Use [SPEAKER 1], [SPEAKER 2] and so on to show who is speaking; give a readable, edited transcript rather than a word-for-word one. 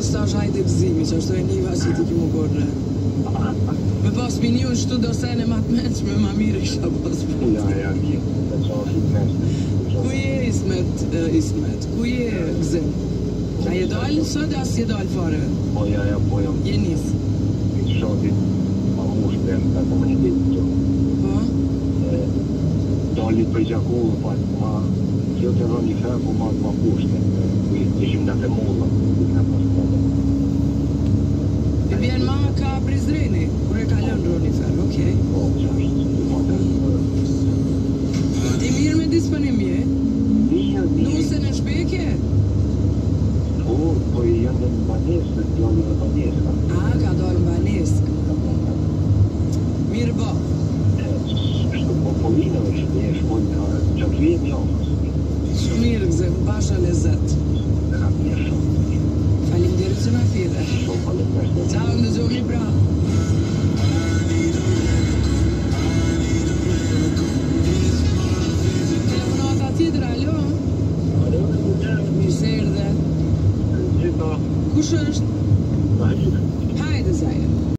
[SPEAKER 1] Nështë ta është hajde gëzimi, që është e niva që ti ki më borre. Me pas pini unë shtu do sene ma të menqme, ma mire isha pas puni.
[SPEAKER 2] Ja, mirë, të qafi të menqme.
[SPEAKER 1] Ku je Ismet? Ku je gëzim? A je dalë sot, as je dalë fare?
[SPEAKER 2] Po, ja,
[SPEAKER 1] Je nis?
[SPEAKER 2] I shotit, ma mushtë në komunitet të
[SPEAKER 1] Po?
[SPEAKER 2] Dallit për gjakullë, ma kjo të rënë një ferë, po ma kushtë, ishim në të mullë, në pas
[SPEAKER 1] E bjen ma ka Prizreni, kur e kalon rënë një ferë, okej.
[SPEAKER 2] Po, që është,
[SPEAKER 1] Ti mirë me disponimje?
[SPEAKER 2] Mirë.
[SPEAKER 1] Nuse në shpeke?
[SPEAKER 2] Po janë në banesë, janë në banesë.
[SPEAKER 1] A, ka dojnë banesë. Mirë bo.
[SPEAKER 2] Shtu popolinëve që ne shkojnë ka gjatë vijemi ofës.
[SPEAKER 1] Shumë mirë gëzim, pasha lezet.
[SPEAKER 2] Ka mirë shumë.
[SPEAKER 1] Faleminderit që na fide.
[SPEAKER 2] Shumë faleminderit.
[SPEAKER 1] Ciao, ndëgjoni pra. Telefonata tjetër, alo?
[SPEAKER 2] Alo,
[SPEAKER 1] Mirë se erdhe.
[SPEAKER 2] Gjitha.
[SPEAKER 1] Kush është?